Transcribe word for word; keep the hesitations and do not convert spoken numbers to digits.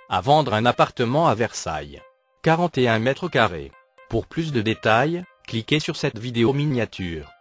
À vendre un appartement à Versailles. quarante et un mètres carrés. Pour plus de détails, cliquez sur cette vidéo miniature.